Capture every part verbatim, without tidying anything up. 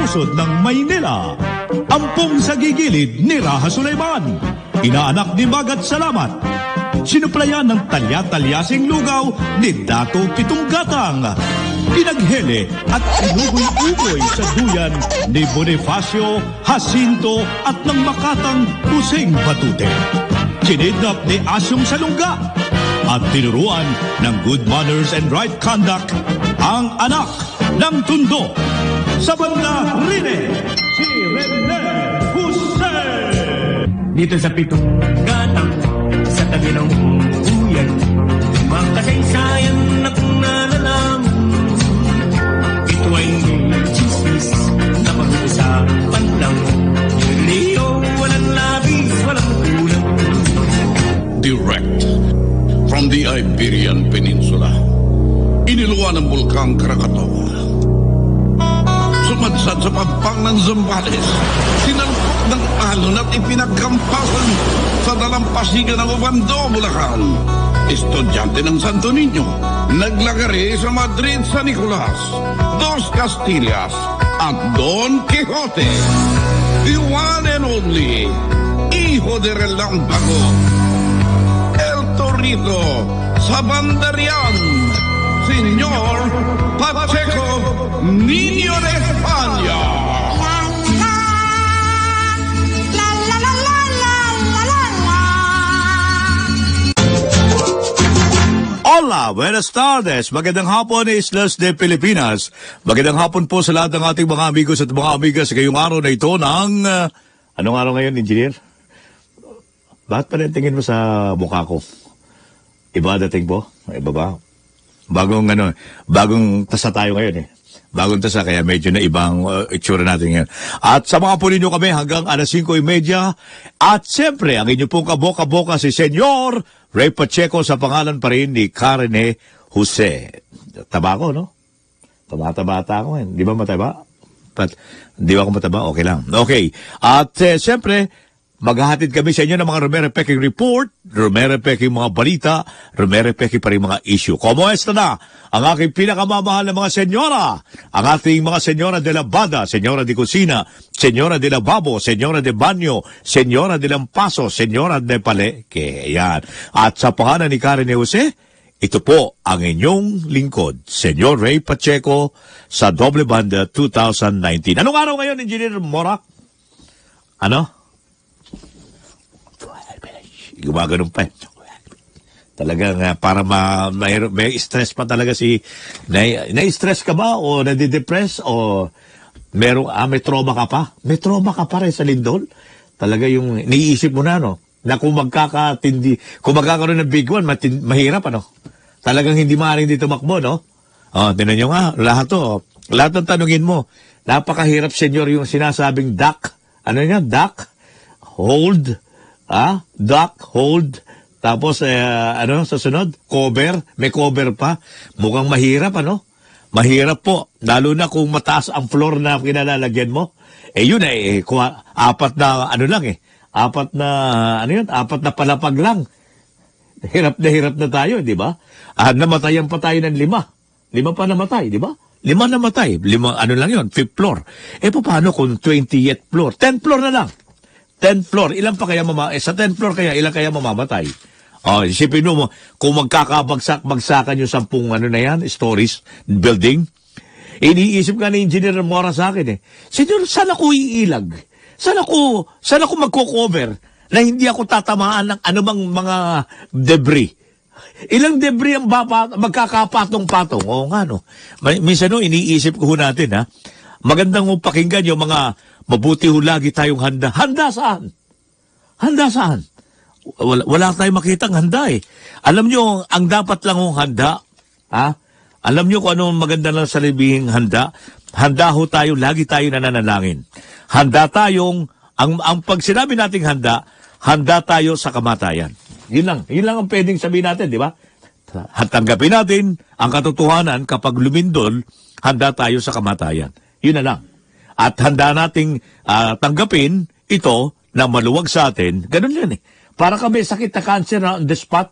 nasod ng Maynila. Ampong sa gigilid ni Raha Sulaiman. Inaanak ni Magat Salamat. Sinuplayan ng talya-talyasing lugaw ni Dato Pitunggatang. Pinaghele at inugoy-ugoy sa duyan ni Bonifacio, Jacinto at ng Makatang Puseng Batute. Kinidnap ni Asyong Salungga at tinuruan ng good manners and right conduct ang anak ng Tundo. Sa banda Rene, si Rene Jose. Dito sa Pitong Gatang, sa tabi ng uyan, makasaysayan na kung nalalaman. Ito ay chismis na pag-uusapan lang. Leo, walang labis, walang kulang. Direct from the Iberian Peninsula, iniluwa ng Bulkang Krakatoa. Sumadsad sa pagpang ng Zambales, sinalpok ng alon at ipinagkampasan sa dalampasigan ng Obando, Bulacan. Estudyante ng Santo Niño, naglagari sa Madrid, San Nicolas, Dos Castillas at Don Quixote. The one and only Hijo de Relámpago, El Torito sa Bandarian, Señor Pacheco Niño de España. Hola, buenas tardes. Magandang hapon, Islas de Pilipinas. Magandang hapon po sa lahat ng ating mga amigos at mga amigas sa ngayong araw na ito ng... Uh, anong araw ngayon, Engineer? Bakit pa rin tingin mo sa mukha ko? Iba dating po? Iba ba? Bagong ano, bagong tasa tayo ngayon eh. Bagong tasa, kaya medyo na ibang uh, itsura natin ngayon. At samahan po ninyo kami hanggang alas singko y media. At siyempre, ang inyo pong kaboka-boka si Senyor Ray Pacheco sa pangalan pa rin ni Karene Jose. Taba ko, no? Tabata-bata ako ngayon. Di ba mataba? But, di ba ako mataba? Okay lang. Okay. At uh, siyempre, maghahatid kami sa inyo ng mga Rumere-Peking report, Rumere-Peking mga balita, Rumere-Peking pa rin mga issue. Kumusta na ang aking pinakamamahal na mga senyora? Ang ating mga senyora de la Bada, senyora de Cocina, senyora de la Babo, senyora de Banyo, senyora de Lampaso, senyora de Paleque. Ayan. At sa pangalan ni Karen Jose, ito po ang inyong lingkod, Senyor Ray Pacheco sa Doble Banda twenty nineteen. Anong araw ngayon, Engineer Mora? Ano? Gumaganon pa eh. Talagang uh, para ma, may, may stress pa talaga si... Na, na-stress ka ba o nadidepress o merong, ah, may trauma ka pa? May trauma ka pa rin sa lindol? Talaga yung niisip mo na, no? Na kung magkakatindi, kung magkakaroon ng big one, matin, mahirap, ano? Talagang hindi maaaring dito makbo, no? O, tinan nyo nga, lahat to, lahat ng tanungin mo, napakahirap, senyor, yung sinasabing duck. Ano yan? Duck? Hold? Ah, duck, hold, tapos, eh, ano, sa sunod, cover, may cover pa. Mukhang mahirap, ano? Mahirap po, lalo na kung mataas ang floor na kinalalagyan mo. Eh, yun eh, kung apat na, ano lang eh, apat na, ano yun, apat na palapag lang. Hirap na hirap na tayo, di ba? Ah, namatayan pa tayo ng lima. Lima pa namatay, di ba? Lima namatay, lima, ano lang yun, fifth floor. Eh, paano kung twentieth floor? tenth floor na lang. tenth floor, ilan pa kaya mama eh, sa tenth floor kaya ilan kaya mamamatay? Oh, isipin mo kung magkakabagsak bagsakan yung sampung ano na yan, stories building. Iniisip nga ni Engineer Mora sa akin eh. Senyor, saan ako iilag? Saan ako, saan ako magko-cover na hindi ako tatamaan ng anumang mga debris? Ilang debris ang bapa, magkakapatong-patong? Oo nga no. Minsan no, iniisip ko natin ha. Magandang mo pakinggan yung mga mabuti ho lagi tayong handa. Handa saan? Handa saan? Wala, wala tayong makitang handa eh. Alam nyo, ang dapat lang hong handa, ha? Alam nyo kung ano maganda lang sa libing handa? Handa ho tayo, lagi tayo nananalangin. Handa tayong, ang, ang pag sinabi nating handa, handa tayo sa kamatayan. Yun lang. Yun lang ang pwedeng sabihin natin, di ba? Tanggapin natin ang katotohanan kapag lumindol, handa tayo sa kamatayan. Yun na lang. At handa nating uh, tanggapin ito na maluwag sa atin. Ganun yan eh. Para kami sakit na cancer na on the spot.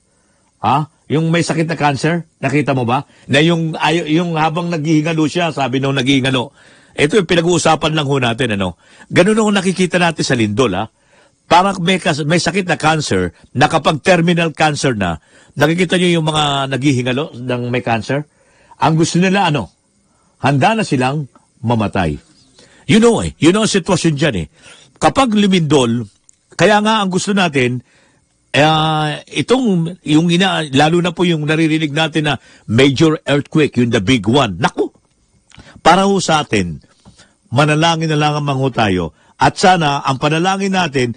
Ha? Yung may sakit na cancer, nakita mo ba? Na yung, ay, yung habang naghihingalo siya, sabi nung naghihingalo, ito yung pinag-uusapan lang ho natin, ano. Ganun ho nakikita natin sa lindol, ha. Parang may, may sakit na cancer, na kapag terminal cancer na, nakikita nyo yung mga naghihingalo ng may cancer, ang gusto nila, ano, handa na silang mamatay. You know eh, you know ang sitwasyon dyan eh. Kapag lumindol, kaya nga ang gusto natin, Uh, itong, yung ina, lalo na po yung naririnig natin na major earthquake, yung the big one. Naku! Para ho sa atin, manalangin na lang ang ho tayo. At sana, ang panalangin natin,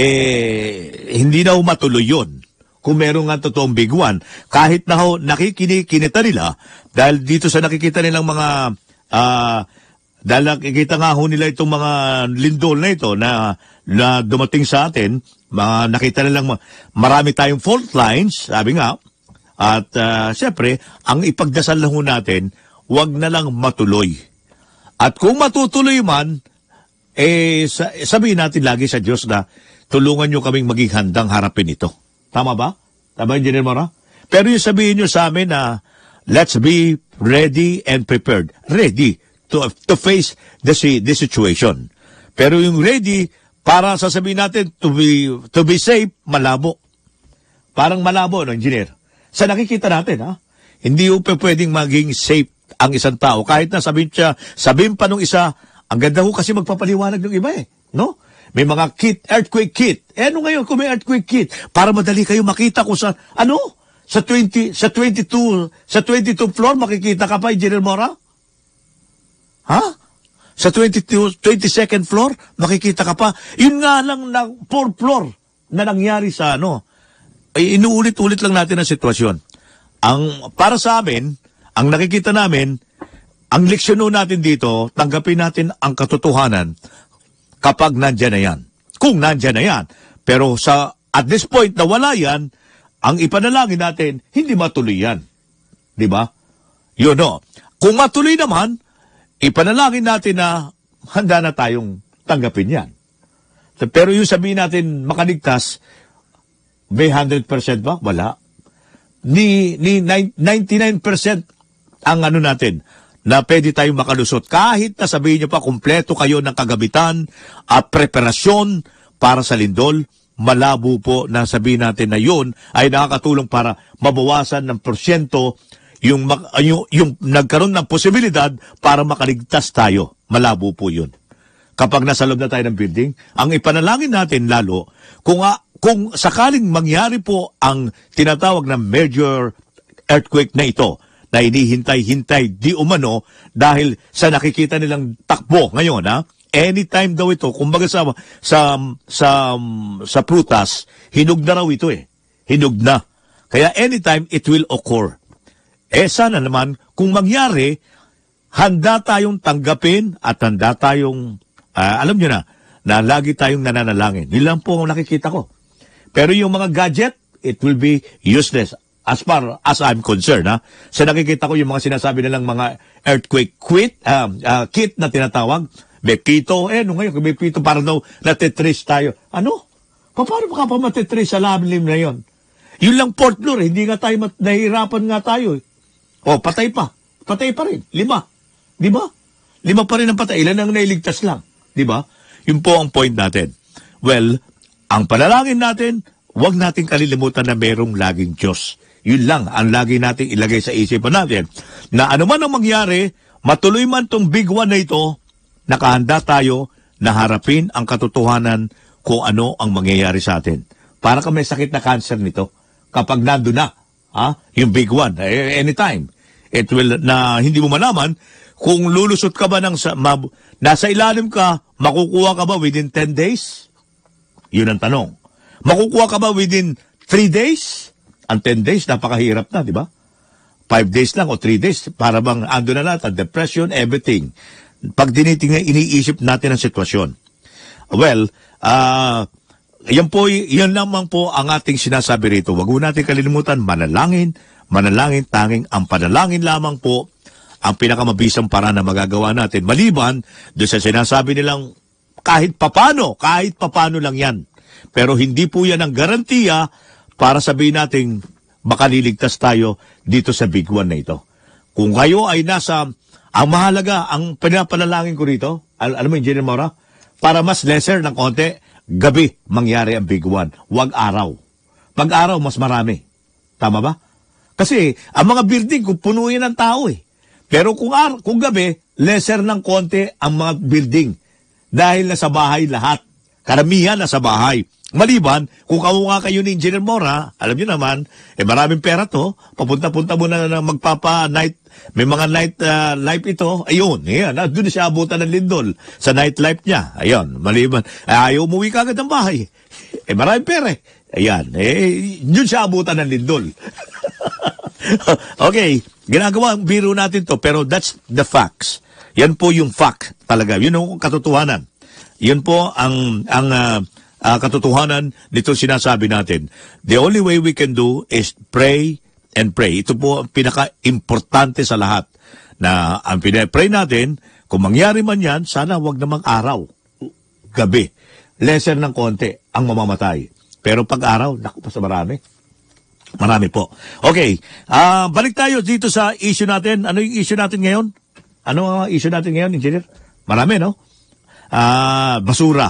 eh, hindi na ho matuloy yun. Kung meron nga totoong big one. Kahit na ho, nakikinikita nila, dahil dito sa nakikita nilang mga, ah, uh, dahil nakikita nga ho nila itong mga lindol na ito na, na dumating sa atin, mga nakita nilang marami tayong fault lines, sabi nga, at uh, siyempre, ang ipagdasal lang ho natin, wag na lang matuloy. At kung matutuloy man, eh, sabihin natin lagi sa Diyos na tulungan nyo kaming maging handang harapin ito. Tama ba? Tama, Engineer Mora? Pero yung sabihin nyo sa amin na let's be ready and prepared. Ready to to face the, the situation. Pero yung ready, para sasabihin natin to be to be safe, malabo. Parang malabo, no, Engineer? Sa nakikita natin, ha? Hindi po pwedeng maging safe ang isang tao. Kahit na sabihin siya, sabihin pa nung isa, ang ganda ko kasi magpapaliwanag ng iba eh. No? May mga kit, earthquake kit. Eh, ano ngayon kung may earthquake kit? Para madali kayo makita kung sa, ano? Sa twenty, sa twenty-two, sa twenty-two floor, makikita ka pa, Engineer Mora? Ha? Sa twenty-two, twenty-second floor, makikita ka pa. Yun nga lang na fourth floor na nangyari sa ano. Ay, inuulit-ulit lang natin ang sitwasyon. Ang, para sa amin, ang nakikita namin, ang leksyon natin dito, tanggapin natin ang katotohanan kapag nandyan na yan. Kung nandyan na yan. Pero sa, at this point na wala yan, ang ipanalangin natin, hindi matuloy yan. Di ba? Yun o. Kung matuloy naman, ipanalangin natin na handa na tayong tanggapin yan. Pero yung sabihin natin makaligtas, may one hundred percent ba? Wala. Ni, ni ninety-nine percent ang ano natin, na pwede tayong makalusot. Kahit na sabihin nyo pa, kumpleto kayo ng kagabitan at preparasyon para sa lindol, malabo po na sabihin natin na yun ay nakakatulong para mabawasan ng porsyento yung, yung, yung nagkaroon ng posibilidad para makaligtas tayo. Malabo po yun. Kapag nasa loob na tayo ng building, ang ipanalangin natin lalo, kung, uh, kung sakaling mangyari po ang tinatawag na major earthquake na ito, na hinihintay-hintay di umano dahil sa nakikita nilang takbo ngayon, ha? Anytime daw ito, kumbaga sa, sa, sa, sa prutas, hinog na raw ito eh. Hinog na. Kaya anytime it will occur. Eh sana naman, kung mangyari, handa tayong tanggapin at handa tayong, uh, alam nyo na, na lagi tayong nananalangin. Yun lang po ang nakikita ko. Pero yung mga gadget, it will be useless as far as I'm concerned. Ha? Sa nakikita ko yung mga sinasabi nilang mga earthquake quit, uh, uh, kit na tinatawag, may pito, eh, no ngayon, may pito, para daw natitrace tayo. Ano? Paano ka pa matitrace sa lalim na yon? Yun lang fourth floor, eh. Hindi nga tayo, mat- nahihirapan nga tayo. Eh. O, patay pa. Patay pa rin. Lima. Di ba? Lima pa rin ang patay. Ilan ang nailigtas lang. Di ba? Yun po ang point natin. Well, ang panalangin natin, huwag nating kalilimutan na merong laging Diyos. Yun lang ang lagi nating ilagay sa isipan natin. Na ano man ang mangyari, matuloy man tong big one na ito, nakahanda tayo na harapin ang katotohanan kung ano ang mangyayari sa atin. Para ka may sakit na cancer nito, kapag nandun na, ha, yung big one, eh, anytime. It will, na hindi mo malaman, kung lulusot ka ba ng, sa, mab, nasa ilalim ka, makukuha ka ba within ten days? Yun ang tanong. Makukuha ka ba within three days? Ang ten days, napakahirap na, di ba? five days lang o three days, para bang ando na lahat, depression, everything. Pag dinitingnan, iniisip natin ang sitwasyon. Well, ah, uh, yan po, yan naman po ang ating sinasabi rito. Wag mo natin kalilimutan, manalangin, manalangin, tanging ang panalangin lamang po ang pinakamabisang paraan na magagawa natin. Maliban, doon sa sinasabi nilang kahit papano, kahit papano lang yan. Pero hindi po yan ang garantiya para sabihin natin makaliligtas tayo dito sa big one na ito. Kung kayo ay nasa Ang mahalaga, ang pinapanalangin ko rito, al alam mo, Engineer Mora, para mas lesser ng konti, gabi mangyari ang big one. Huwag araw. Pag araw, mas marami. Tama ba? Kasi, ang mga building, kung puno yan ng tao eh. Pero kung, ar kung gabi, lesser ng konti ang mga building. Dahil nasa bahay lahat. Karamihan nasa bahay. Maliban, kung kamuha kayo ni Engineer Mora, alam niyo naman, eh maraming pera to, papunta-punta mo na, na magpapa-night, may mga night uh, life ito, ayun, yan, doon siya abutan ng lindol sa night life niya, ayun, maliban, eh, ayaw umuwi ka agad ng bahay, eh maraming pera eh, ayan, eh, doon siya abutan ng lindol. Okay, ginagawa ang biro natin to, pero that's the facts. Yan po yung fact talaga, yun ang katotohanan. Yun po ang, ang, uh, Uh, katotohanan nito sinasabi natin. The only way we can do is pray and pray. Ito po ang pinaka-importante sa lahat. Na ang pinapray natin, kung mangyari man yan, sana wag namang araw, gabi. Lesser ng konti ang mamamatay. Pero pag araw, naku pa sa marami. Marami po. Okay, uh, balik tayo dito sa issue natin. Ano yung issue natin ngayon? Ano ang issue natin ngayon, Engineer? Marami, no? Ah, uh, basura.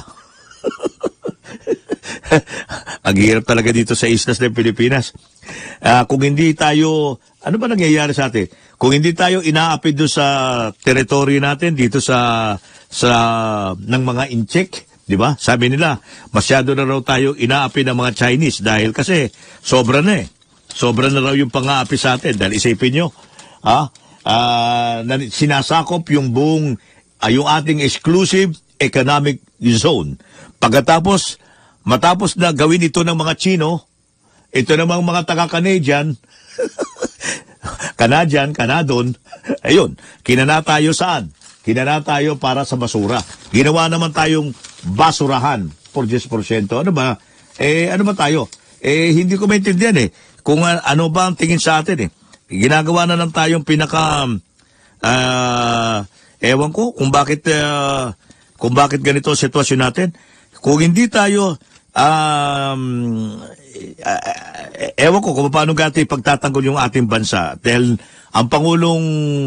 Ang hirap talaga dito sa islas ng Pilipinas. Uh, kung hindi tayo, ano ba nangyayari sa atin? Kung hindi tayo inaapid doon sa teritoryo natin, dito sa, sa, ng mga incheck, di ba? Sabi nila, masyado na raw tayo inaapid ng mga Chinese dahil kasi sobra na eh. Sobra na raw yung pang-aapi sa atin. Dahil isipin nyo, ha? Uh, sinasakop yung buong, uh, yung ating exclusive economic zone. Pagkatapos, matapos na gawin ito ng mga Chino, ito namang mga taga-Canadian, Canadian, Canadon, ayun, kinana tayo saan? Kinana tayo para sa basura. Ginawa naman tayong basurahan, four percent. Ano ba? Eh, ano ba tayo? Eh, hindi ko maintindihan eh. Kung uh, ano ba ang tingin sa atin eh. Ginagawa na lang tayong pinaka, uh, ewan ko, kung bakit, uh, kung bakit ganito ang sitwasyon natin. Kung hindi tayo, um, uh, ewan ko kung paano gati pagtatanggol yung ating bansa. Dahil ang Pangulong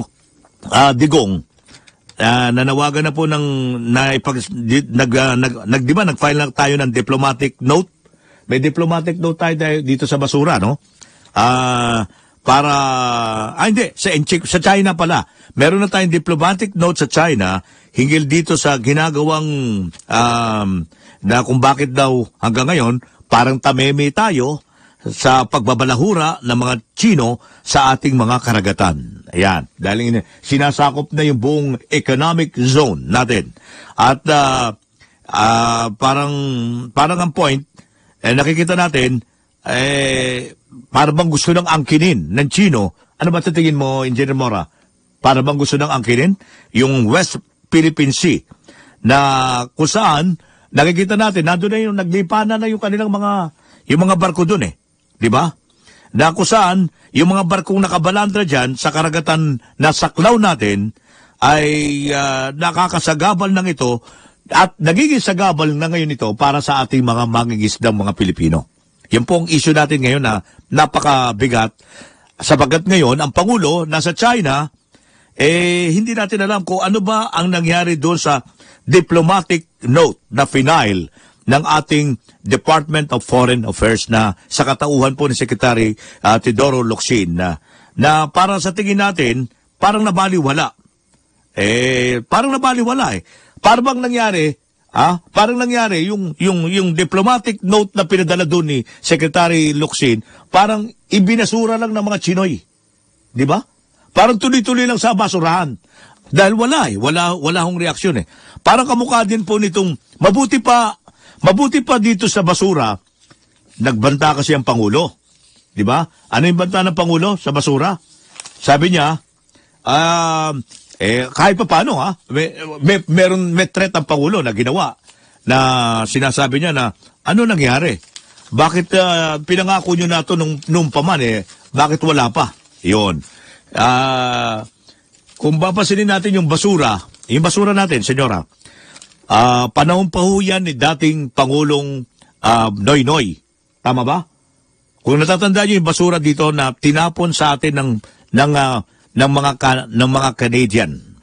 uh, Digong, uh, nanawagan na po ng, na ipag, di, nag, uh, nag, nag, di ba, nag-file na tayo ng diplomatic note? May diplomatic note tayo dito sa basura, no? Ah, uh, para, ah hindi, sa, sa China pala. Meron na tayong diplomatic note sa China hinggil dito sa ginagawang, um, na kung bakit daw hanggang ngayon, parang tameme tayo sa pagbabalahura ng mga Chino sa ating mga karagatan. Ayan, dahil sinasakop na yung buong economic zone natin. At uh, uh, parang, parang ang point, eh, nakikita natin, eh, para bang gusto ng angkinin ng Chino. Ano ba tatingin mo, Engineer Mora? Para bang gusto ng angkinin? Yung West Philippine Sea, na kung saan, nakikita natin, nandun na yung naglipanan na yung kanilang mga, yung mga barko dun eh. Di ba? Na kung saan, yung mga barkong nakabalandra dyan sa karagatan na saklaw natin, ay uh, nakakasagabal ng ito, at nagiging sagabal na ngayon ito para sa ating mga mangingisdang mga Pilipino. Yan po ang issue natin ngayon na napakabigat. Sapagat ngayon, ang Pangulo nasa China, eh, hindi natin alam kung ano ba ang nangyari doon sa diplomatic note na final ng ating Department of Foreign Affairs na sa katauhan po ni Secretary uh, Teodoro Locsin na, na parang sa tingin natin, parang nabaliwala. Eh, parang nabaliwala eh. Parang bang nangyari, ah, parang nangyari yung, yung, yung diplomatic note na pinadala doon ni Secretary Locsin, parang ibinasura lang ng mga Chinoy. Di ba? Parang tuloy-tuloy lang sa basurahan. Dahil wala eh, wala, wala hong reaksyon eh. Parang kamukha din po nitong, mabuti pa, mabuti pa dito sa basura, nagbanta kasi ang Pangulo. Di ba? Ano yung banta ng Pangulo sa basura? Sabi niya, ah, uh, eh, kahit pa paano ha, may, may, meron, may threat ang Pangulo na ginawa na sinasabi niya na, ano nangyari? Bakit uh, pinangako nyo na ito nung, nung paman eh, bakit wala pa? Yun. Ah, uh, kung papasinin natin yung basura, yung basura natin, senyora, uh, panahon pa ho yan ni dating Pangulong uh, Noy Noy. Tama ba? Kung natatandaan nyo yung basura dito na tinapon sa atin ng, ng, uh, ng, mga, ka, ng mga Canadian,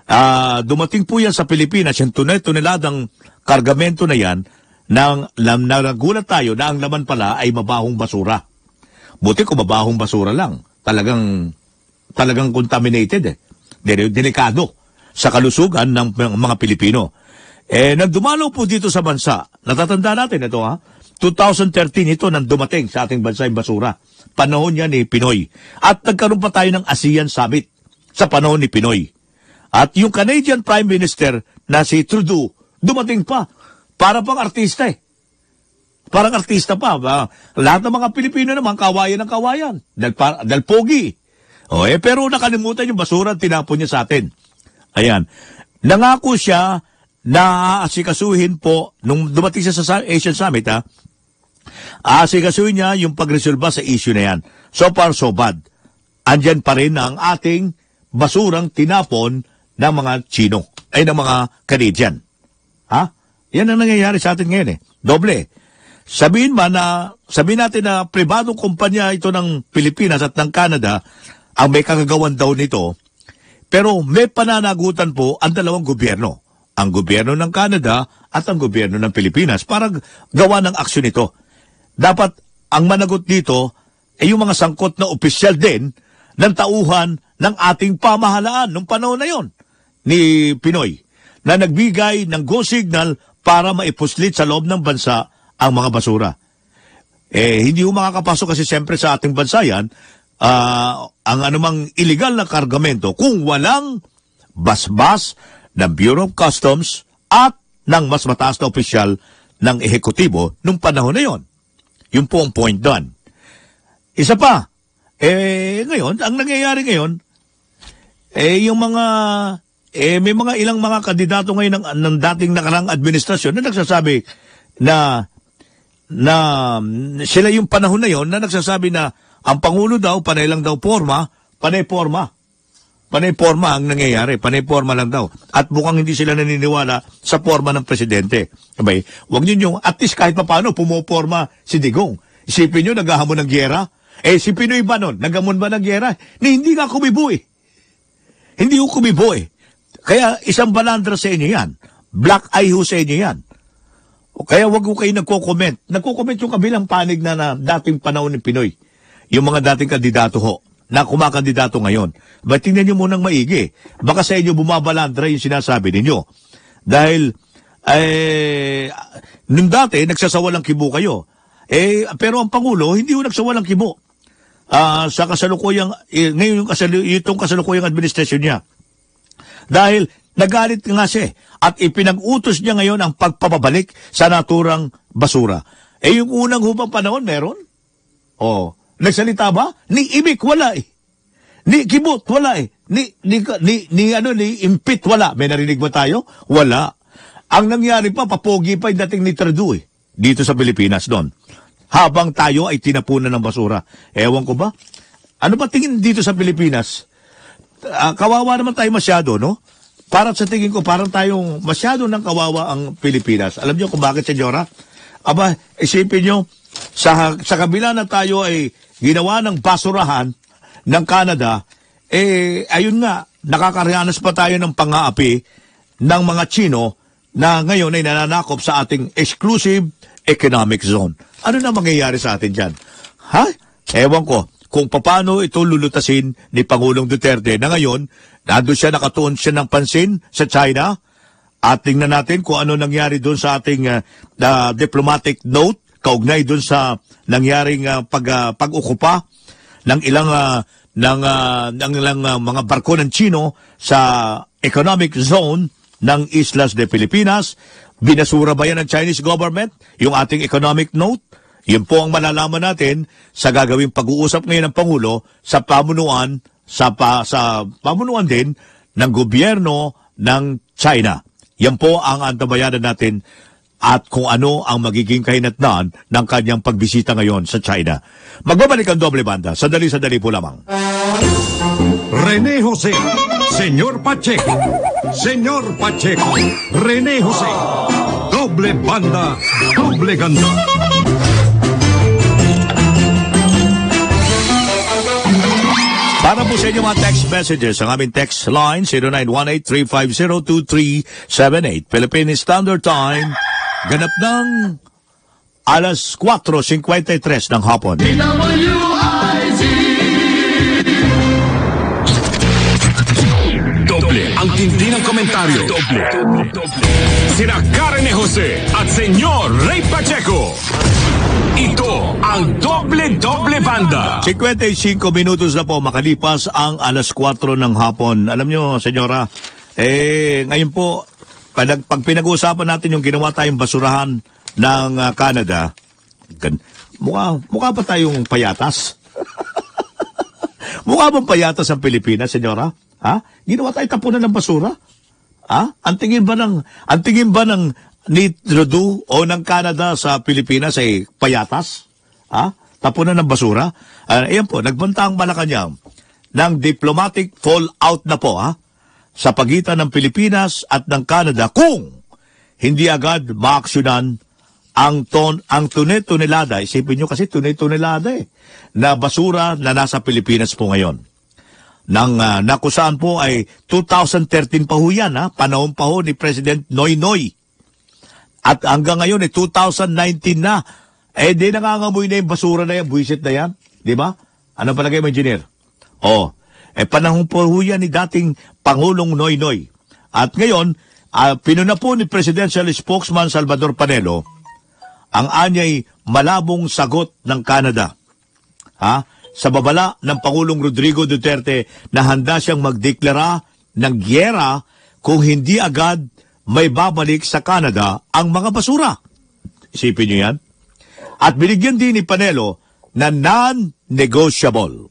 Ah, dumating po yan sa Pilipinas, yung tunay-tuneladang kargamento na yan, nang lam, nagulat tayo na ang laman pala ay mabahong basura. Buti kung mabahong basura lang. Talagang, talagang contaminated eh. Delikado sa kalusugan ng mga Pilipino. Eh, nang dumalaw po dito sa bansa, natatanda natin ito ha, twenty thirteen ito nang dumating sa ating bansa yung basura. Panahon yan ni Pinoy. At nagkaroon pa tayo ng ASEAN Summit sa panahon ni Pinoy. At yung Canadian Prime Minister na si Trudeau, dumating pa. Para pang artista eh. Parang artista pa. Ba? Lahat ng mga Pilipino naman, kawayan ng kawayan. Dal, dal pogi. O, eh, pero nakalimutan yung basura at tinapon niya sa atin. Ayan. Nangako siya na aasikasuhin po, nung dumating siya sa Asian Summit, ha, aasikasuhin niya yung pagresolba sa issue na yan. So far, so bad. Andyan pa rin ang ating basurang tinapon ng mga Chino, ay ng mga Canadian. Ha? Yan ang nangyayari sa atin ngayon eh. Doble. Sabihin man na, sabihin natin na pribadong kumpanya ito ng Pilipinas at ng Canada ang may kagagawan daw nito, pero may pananagutan po ang dalawang gobyerno. Ang gobyerno ng Canada at ang gobyerno ng Pilipinas para gawa ng aksyon ito. Dapat ang managot dito ay yung mga sangkot na opisyal din ng tauhan ng ating pamahalaan nung panahon na yon ni Pinoy na nagbigay ng go signal para maipuslit sa loob ng bansa ang mga basura. Eh, hindi ho makakapasok kasi siyempre sa ating bansa yan uh, ang anumang illegal na kargamento kung walang basbas ng Bureau of Customs at ng mas mataas na opisyal ng ehekutibo nung panahon na yon. Yun po ang point doon. Isa pa, eh, ngayon, ang nangyayari ngayon, eh, yung mga, eh, may mga ilang mga kandidato ngayon ng, ng dating nakarang administrasyon na nagsasabi na, na sila yung panahon na yon na nagsasabi na ang Pangulo daw, panay lang daw forma, panay forma. Panay forma ang nangyayari, panay forma lang daw. At mukhang hindi sila naniniwala sa forma ng presidente. Sabay, wag niyo yung, at least kahit pa paano, pumoporma si Digong. Isipin nyo, naghahamon ng gyera. Eh, si Pinoy ba nun? Naghamon ba ng gyera? Ni, hindi nga kumibo eh. Hindi ko kumibo eh. Kaya isang balandra sa inyo yan. Black eye ho sa inyo yan. O kaya wag ko kayo nagko-comment. Nagko-comment yung kabilang panig na, na dating panahon ng Pinoy. Yung mga dating kandidato ho, na kumakandidato ngayon. But tingnan nyo munang maigi. Baka sa inyo bumabalandra yung sinasabi ninyo. Dahil, eh, nung dati, nagsasawalang kibo kayo. Eh, pero ang Pangulo, hindi yung nagsawalang kibo. Uh, sa kasalukuyang, eh, ngayon yung kasalu, itong kasalukuyang administrasyon niya. Dahil nagalit nga siya at ipinag-utos niya ngayon ang pagpapabalik sa naturang basura. Eh yung unang hubang panahon, meron? Oh, nagsalita ba? Ni imik, wala eh. Ni kibot, wala eh. Ni, ni, ni, ni, ano, ni impit, wala. May narinig ba tayo? Wala. Ang nangyari pa, papogi pa yung dating ni Trudeau eh. Dito sa Pilipinas doon. Habang tayo ay tinapunan ng basura. Ewan ko ba? Ano ba tingin dito sa Pilipinas? Uh, kawawa naman tayo masyado, no? Para sa tingin ko, parang tayong masyado ng kawawa ang Pilipinas. Alam niyo kung bakit, senyora? Aba, isipin niyo, sa, sa kabila na tayo ay ginawa ng basurahan ng Canada, eh, ayun nga, nakakarianas pa tayo ng pang-aapi ng mga Chino na ngayon ay nananakop sa ating exclusive economic zone. Ano na mangyayari sa atin dyan? Ha? Ewan ko kung paano ito lulutasin ni Pangulong Duterte na ngayon, nandun siya, nakatuon siya ng pansin sa China at tingnan natin kung ano nangyari doon sa ating uh, uh, diplomatic note, kaugnay doon sa nangyaring uh, pag, uh, pag-ukupa ng ilang, uh, ng, uh, ng ilang uh, mga barko ng Chino sa economic zone ng Islas de Pilipinas. Binasura ba yan ng Chinese government? Yung ating economic note? Yun po ang malalaman natin sa gagawing pag-uusap ngayon ng Pangulo sa pamunuan, sa, pa, sa pamunuan din ng gobyerno ng China. Yan po ang antabayanan natin at kung ano ang magiging kahinatnan ng kanyang pagbisita ngayon sa China. Magbabalik ang Doble Banda. Sandali-sandali po lamang. Rene Jose, Senyor Pacheco, Senyor Pacheco, Rene Jose, Doble Banda, Doble Ganda. Para po sa inyo mga text messages, ang aming text line zero nine one eight three five zero two three seven eight. Philippine Standard Time, ganap ng alas four fifty-three ng hapon. Doble ang tindi ng komentaryo. Doble. Sina Karen Jose at Senyor Ray Pacheco. Ito ang Doble-Doble Banda. fifty-five minutos na po makalipas ang alas four ng hapon. Alam nyo, senyora, eh, ngayon po, pag, pag pinag-uusapan natin yung ginawa tayong basurahan ng uh, Canada, gan, mukha, mukha pa tayong payatas. Mukha bang payatas ang Pilipinas, senyora? Ha? Ginawa tayong tapunan ng basura? Ha? Ang tingin ba ng, ang tingin ba ng ni Trudeau o ng Canada sa Pilipinas ay payatas? Ha? Tapunan ng basura? Uh, ayan po, nagbanta ang Malacanang ng diplomatic fallout na po, ha? Sa pagitan ng Pilipinas at ng Canada kung hindi agad maaksyonan ang ton ang tunay-tunelada. Isipin nyo kasi tunay-tunelada eh, na basura na nasa Pilipinas po ngayon. Nang uh, nakusaan po ay two thousand thirteen pa ho yan, ha? Panahon pa ho ni President Noynoy. At hanggang ngayon, eh, two thousand nineteen na, eh, di nangangamoy na yung basura na yan, buwisit na yan. Di ba? Ano palagay mo, engineer? Oh, eh, panahon po ho yan ni dating Pangulong Noynoy. At ngayon, uh, pinuna po ni Presidential Spokesman Salvador Panelo, ang anyay malabong sagot ng Canada. Ha? Sa babala ng Pangulong Rodrigo Duterte na handa siyang magdeklara ng gyera kung hindi agad may babalik sa Canada ang mga basura. Isipin niyo yan. At binigyan din ni Panelo na non-negotiable.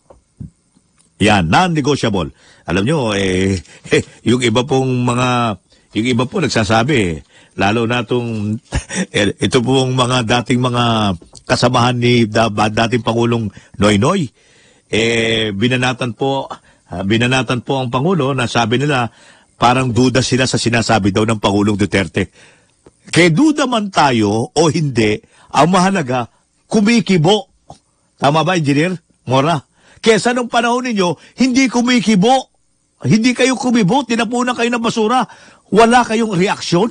Yan, non-negotiable. Alam niyo, eh, eh, yung iba pong mga, yung iba po nagsasabi, lalo na itong, eh, ito pong mga dating mga kasamahan ni da, dating Pangulong Noynoy, eh, binanatan po, uh, binanatan po ang Pangulo na sabi nila, parang duda sila sa sinasabi daw ng Pangulong Duterte. Kaya duda man tayo o hindi, ang mahalaga, kumikibo. Tama ba, Engineer Mora? Kesa nung panahon ninyo, hindi kumikibo. Hindi kayo kumibo, tinapunan kayo ng basura. Wala kayong reaksyon.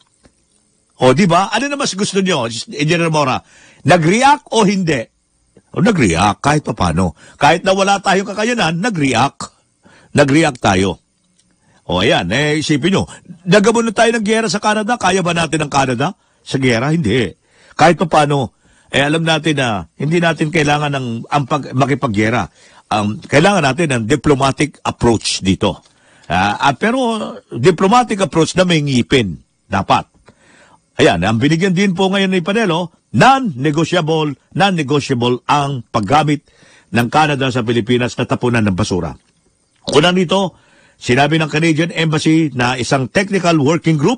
O, di ba? Ano na mas gusto nyo, Engineer Mora? Nag-react o hindi? O, nag-react, kahit pa paano. Kahit na wala tayong kakayanan, nag-react. Nag-react tayo. O ayan, eh isipin nyo, nagabon na tayo ng giyera sa Canada, kaya ba natin ang Canada? Sa giyera, hindi. Kahit pa paano, eh alam natin na hindi natin kailangan ng ang pag, makipaggiyera. Um, kailangan natin ng diplomatic approach dito. Uh, at pero diplomatic approach na may ngipin, dapat. Ayan, ang binigyan din po ngayon ni Panelo, non-negotiable, non-negotiable ang paggamit ng Canada sa Pilipinas na tapunan ng basura. Una nito, sinabi ng Canadian Embassy na isang technical working group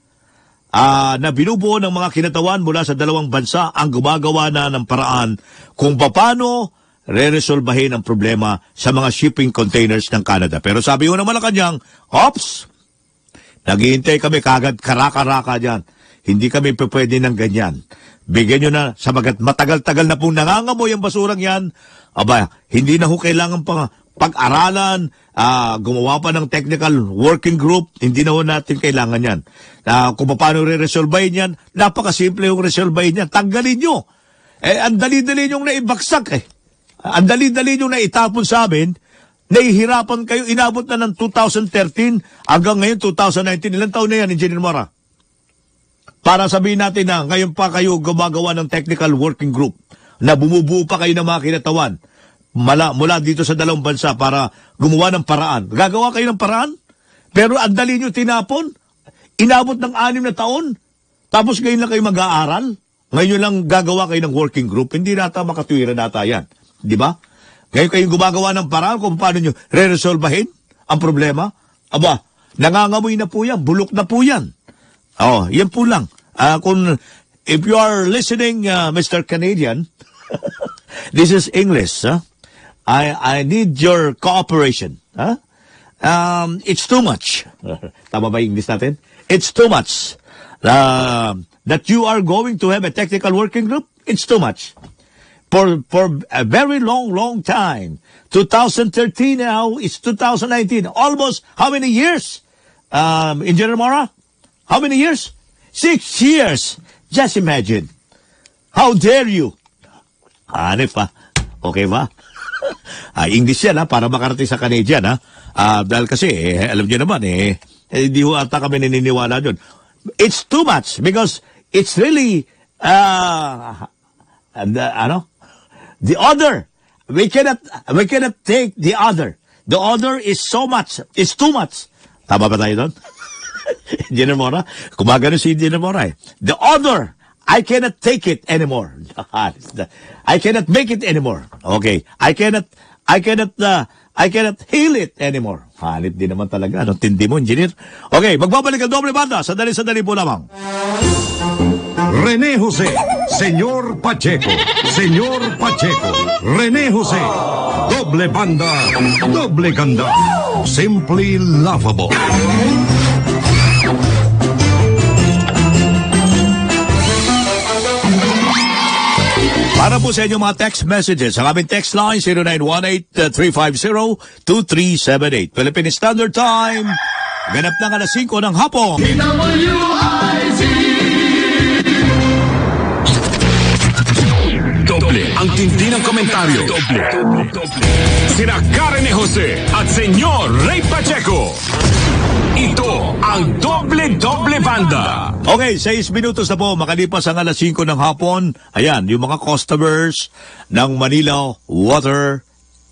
uh, na binubuo ng mga kinatawan mula sa dalawang bansa ang gumagawa na ng paraan kung paano re-resolbahin ang problema sa mga shipping containers ng Canada. Pero sabi ko ng Malacanang, ops, naghihintay kami kagad karaka-raka dyan. Hindi kami pwede ng ganyan. Bigyan nyo na, sa magat matagal-tagal na pong nangangamoy ang basurang yan, aba, hindi na ho kailangan pa pag-aralan, uh, gumawa pa ng technical working group, hindi na ho natin kailangan yan. Uh, kung paano re-resolbahin yan, napakasimple yung resolbahin yan. Tanggalin nyo. Eh, ang dali-dali nyong naibaksak eh. Ang dali-dali nyong naitapon sa amin, nahihirapan kayo, inabot na ng two thousand thirteen hanggang ngayon two thousand nineteen. Ilang taon na yan, Engineer Mora? Para sabihin natin na ngayon pa kayo gumagawa ng technical working group na bumubuo pa kayo ng mga kinatawan mula, mula dito sa dalawang bansa para gumawa ng paraan. Gagawa kayo ng paraan, pero ang dali nyo tinapon, inabot ng anim na taon, tapos ngayon lang kayo mag-aaral, ngayon lang gagawa kayo ng working group, hindi nata makatuwira nata yan. Di ba? Ngayon kayo gumagawa ng paraan kung paano nyo re-resolbahin ang problema. Aba, nangangamoy na po yan, bulok na po yan. Oh, yan po lang. Uh, kung, if you are listening, uh, Mister Canadian, this is English, huh? I, I need your cooperation, huh? Um, it's too much. Tama ba English natin? It's too much. Uh, that you are going to have a technical working group, it's too much. for for a very long, long time. twenty thirteen now, it's two thousand nineteen. Almost how many years? Um, Engineer Mora? How many years? Six years. Just imagine. How dare you? Hanip pa. Okay ba? ah, English yan ha, para makarating sa Canadian ha. Ah, dahil kasi, eh, alam niyo naman eh, hindi ho ata kami naniniwala dun. It's too much because it's really, uh, the, ano? The other. We cannot, we cannot take the other. The other is so much. It's too much. Tama ba tayo doon? Engineer Mora? Kumagano si Engineer Mora eh. The other. I cannot take it anymore. I cannot make it anymore. Okay. I cannot, I cannot, uh, I cannot heal it anymore. Halit din naman talaga. Anong tindi mo, Engineer? Okay, magbabalik ang doble banda. Sandali-sandali po lamang. Rene Jose, Señor Pacheco, Señor Pacheco, Rene Jose, doble banda, doble ganda, simply laughable. Para po sa inyong mga text messages, ang aming text line zero nine one eight, three five zero, two three seven eight. Philippine Standard Time, ganap na alas singko ng hapon. Doble ang tindi ng komentaryo. Doble. Sina Karen Jose at Senyor Ray Pacheco. Ito ang Doble-Doble Banda. Okay, seis minutos na po, makalipas ang alas singko ng hapon. Ayan, yung mga customers ng Manila Water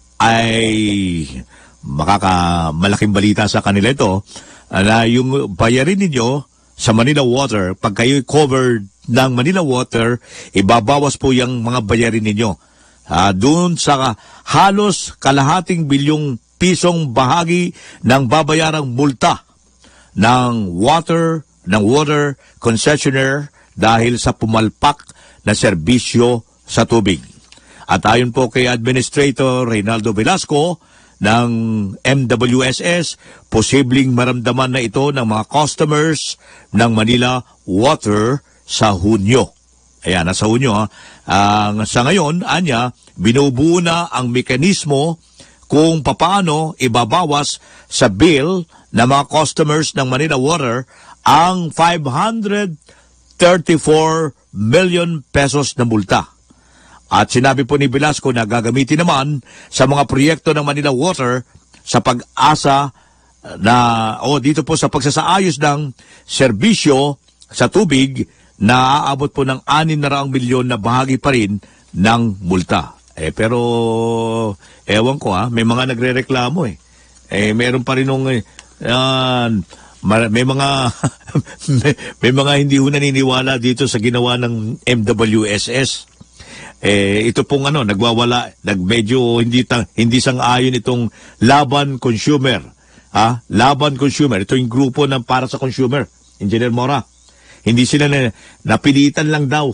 ay makakamalaking balita sa kanila ito na yung bayarin ninyo sa Manila Water, pag kayo covered ng Manila Water, ibabawas po yung mga bayarin ninyo. Uh, doon sa halos kalahating bilyong pisong bahagi ng babayarang multa ng water, ng water concessionaire dahil sa pumalpak na serbisyo sa tubig. At ayon po kay Administrator Reynaldo Velasco ng M W S S, posibleng maramdaman na ito ng mga customers ng Manila Water sa Hunyo. Ayan, nasa Hunyo ha. Uh, sa ngayon, anya, binubuo na ang mekanismo kung papaano ibabawas sa bill ng mga customers ng Manila Water ang five hundred thirty-four million pesos na multa. At sinabi po ni Velasco na gagamitin naman sa mga proyekto ng Manila Water sa pag-asa na o dito po sa pagsasaayos ng serbisyo sa tubig na aabot po ng anim na raang milyon na bahagi pa rin ng multa. Eh pero ewan ko ha, may mga nagrereklamo eh. Eh meron pa rin nung eh, uh, may mga may, may mga hindi ho naniniwala dito sa ginawa ng M W S S. Eh ito pong ano nagwawala, nagmedyo hindi ta, hindi sang-ayon itong Laban Consumer. Ha? Laban Consumer, ito yung grupo ng para sa consumer. Engineer Mora. Hindi sila na, napilitan lang daw.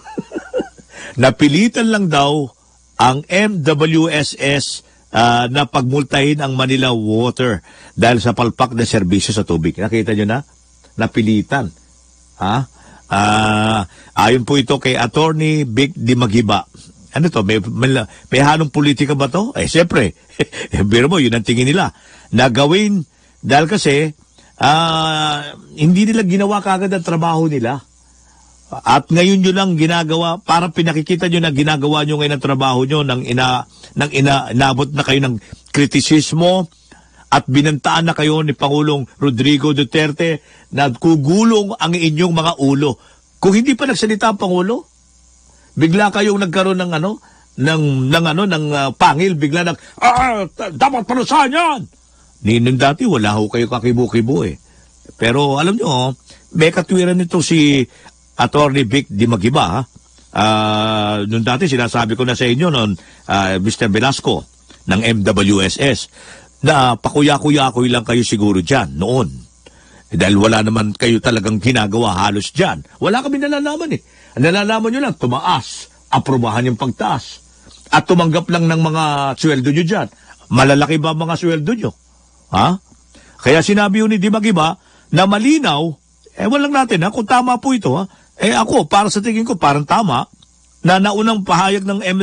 napilitan lang daw ang M W S S uh, na pagmultahin ang Manila Water dahil sa palpak na serbisyo sa tubig. Nakita nyo na? Napilitan. Ha? Uh, ayon po ito kay Attorney Vic Di Magiba. Ano to? May, may, may halong politika ba to? Eh, siyempre. Pero mo, yun ang tingin nila. Na gawin, dahil kasi, uh, hindi nila ginawa kagad ang trabaho nila. At ngayon nyo lang ginagawa, parang pinakikita nyo na ginagawa nyo ngayon ang trabaho nyo nang ina, nang ina, inabot na kayo ng kritisismo at binantaan na kayo ni Pangulong Rodrigo Duterte na kugulong ang inyong mga ulo. Kung hindi pa nagsalita ang Pangulo, bigla kayong nagkaroon ng ano, ng, ng ano, ng uh, pangil, bigla nag, ah, dapat parusahan yan! Ninong dati, wala ho kayo kakibo-kibo eh. Pero alam nyo, may katwiran nito si Attorney Vic Di Magiba. Uh, noon dati, sinasabi ko na sa inyo noon, uh, Mister Velasco ng M W S S, na pakuya-kuya-kuy lang kayo siguro dyan noon. Eh, dahil wala naman kayo talagang ginagawa halos dyan. Wala kami nalalaman eh. Ang nalalaman nyo lang, tumaas, aprobahan yung pagtaas. At tumanggap lang ng mga sweldo nyo dyan. Malalaki ba mga sweldo nyo? Ha? Kaya sinabi yun ni Di Magiba na malinaw, eh walang natin ha, kung tama po ito ha. Eh ako, para sa tingin ko, parang tama. na naunang pahayag ng M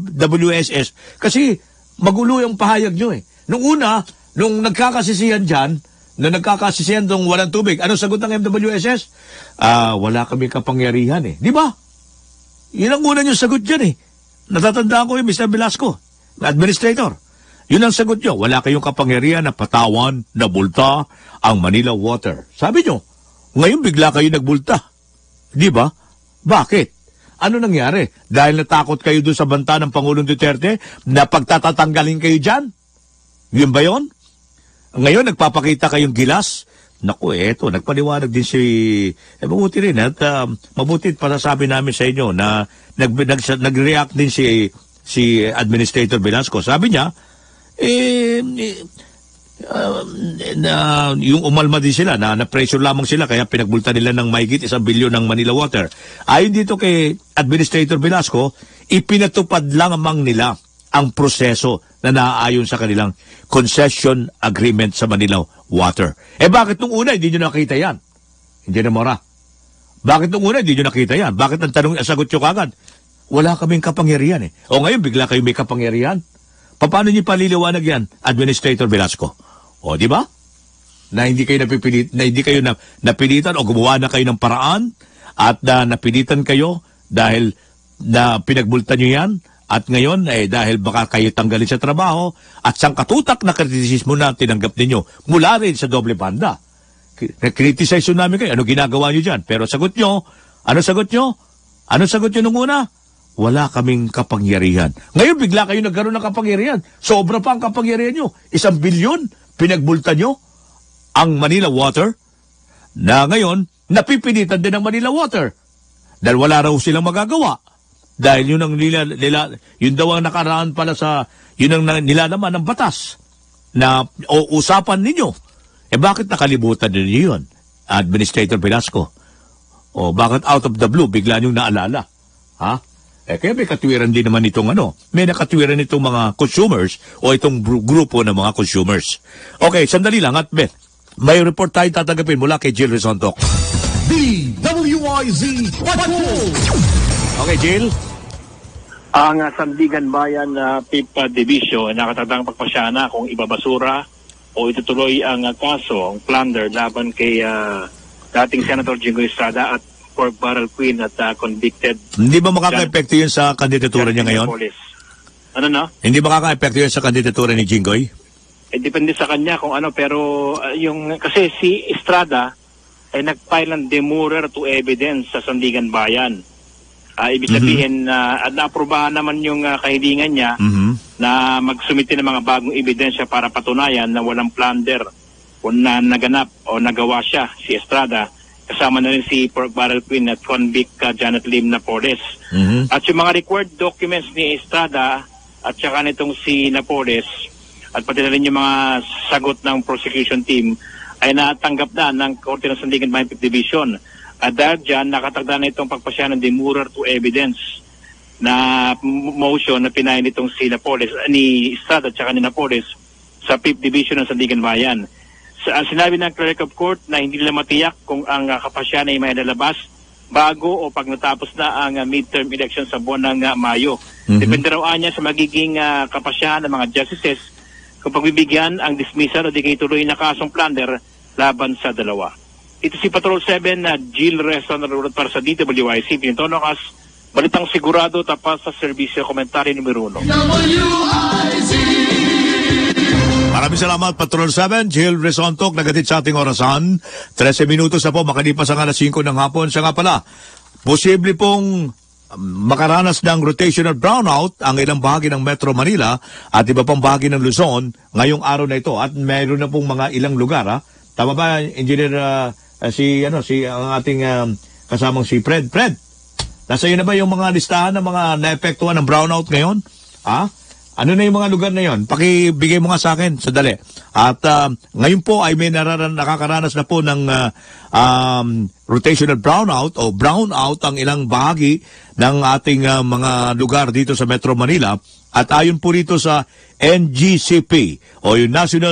W S S kasi magulo yung pahayag nyo eh. Nung una, nung nagkakasisihan dyan, na nagkakasisihan nung walang tubig, ano sagot ng M W S S? Ah, wala kami kapangyarihan eh. Di ba? Yun ang una yung sagot dyan eh. Natatandaan ko yung Mister Velasco, na administrator. Yun ang sagot nyo. Wala kayong kapangyarihan na patawan, na bulta ang Manila Water. Sabi nyo, ngayon bigla kayo nagbulta. Di ba? Bakit? Ano nangyari? Dahil natakot kayo doon sa banta ng Pangulong Duterte na pagtatatanggalin kayo dyan? Yun ba yun? Ngayon, nagpapakita kayong gilas? Naku, eto, nagpaliwanag din si... Eh, mabuti rin at uh, mabuti para sabi namin sa inyo na nag, nag, nag-react din si, si Administrator Velasco. Sabi niya, eh... eh Uh, na yung umalma din sila na na-pressure lamang sila kaya pinagbulta nila ng mahigit isang bilyon ng Manila Water. Ayon dito kay Administrator Velasco, ipinatupad lamang nila ang proseso na naaayon sa kanilang concession agreement sa Manila Water. Eh bakit nung una hindi nyo nakita yan? Hindi na mora. Bakit nung una hindi nyo nakita yan? Bakit ang tanong, sagot nyo kagad? Wala kaming kapangyarihan eh. O ngayon bigla kayo may kapangyarihan? Paano niyo paliliwanag yan, Administrator Velasco? O, di ba? Na hindi kayo napipilit, na hindi kayo na, napilitan o gumawa na kayo ng paraan at na napilitan kayo dahil na pinagbultan niyo yan at ngayon eh dahil baka kayo tanggalin sa trabaho at sangkatutak na kritisismo na tinanggap ninyo mula rin sa doble banda. Na-criticize namin kayo. Ano ginagawa niyo dyan? Pero sagot niyo, ano sagot niyo? Ano sagot niyo nung una? Wala kaming kapangyarihan. Ngayon, bigla kayo nagkaroon ng kapangyarihan. Sobra pa ang kapangyarihan nyo. Isang bilyon, pinagbulta nyo ang Manila Water na ngayon, napipilitan din ang Manila Water. Dahil wala raw silang magagawa. Dahil yun ang nila, nila yun daw ang nakaraan pala sa, yun ang nilalaman ng batas na o usapan ninyo. Eh bakit nakalibutan ninyo yun, Administrator Velasco? O bakit out of the blue, bigla nyo naalala? Ha? Eh, kaya may katwiran din naman itong ano, may nakatwiran itong mga consumers o itong grupo ng mga consumers. Okay, sandali lang at Beth, may report tayo tatanggapin mula kay Jill Rizontok. D W I Z Patrol! Okay, Jill? Ang uh, Sandigan Bayan uh, P I P uh, Division nakatagdang pagpasyana kung ibabasura o itutuloy ang uh, kaso, ang plunder laban kay uh, dating Senator Jinggoy Estrada at pork barrel queen at uh, convicted. Hindi ba makaka-epekto yun sa kandidatura niya ngayon? Ano na? Hindi ba makaka-epekto yun sa kandidatura ni Jinggoy? Eh, depende sa kanya kung ano, pero uh, yung, kasi si Estrada ay nag-file ng demurrer to evidence sa Sandigan Bayan. Uh, ibig sabihin, mm-hmm. uh, at naaprubahan naman yung uh, kahilingan niya mm-hmm. na magsumite ng mga bagong ebidensya para patunayan na walang plunder o na naganap o nagawa siya, si Estrada. Kasama na rin si pork barrel queen at convict uh, Janet Lim Napoles. Mm-hmm. At yung mga required documents ni Estrada at saka nitong si Napoles at pati na rin yung mga sagot ng prosecution team ay natanggap na ng Korte ng Sandigan Bayan Fifth Division. At dahil dyan, nakatagda na itong pagpasya ng demurrer to evidence na motion na pinahin nitong si Napoles, ni Estrada at saka ni Napoles sa Fifth Division ng Sandigan Bayan. Sa, sinabi ng Clerk of Court na hindi nila matiyak kung ang uh, kapasyan ay may lalabas bago o pag natapos na ang uh, midterm election sa buwan ng uh, Mayo. Mm-hmm. Depende raw niya sa magiging uh, kapasyan ng mga justices kung pagbibigyan ang dismissal o di kayo tuloy na kasong plunder laban sa dalawa. Ito si Patrol seven na uh, Jill Reson para sa D W I C. Pinitono kas balitang sigurado tapas sa serbisyo komentary numero uno. Maraming salamat, Patrol seven, Jill Rizontok, nagatid sa ating orasan. trese minutos na po, makalipas ang alas singko ng hapon. Siya nga pala, posible pong makaranas ng rotational brownout ang ilang bahagi ng Metro Manila at iba pang bahagi ng Luzon ngayong araw na ito. At mayroon na pong mga ilang lugar, ha? Tama ba, Engineer, uh, uh, si, ano, si, ang ating uh, kasamang si Fred? Fred, nasa iyo na ba yung mga listahan ng mga naepektuhan ng brownout ngayon? Ha? Ano na yung mga lugar na yon? Pakibigay mo nga sa akin, sadali. At uh, ngayon po ay may nararan, nakakaranas na po ng uh, um, rotational brownout o brownout ang ilang bahagi ng ating uh, mga lugar dito sa Metro Manila. At ayon po rito sa N G C P o yung National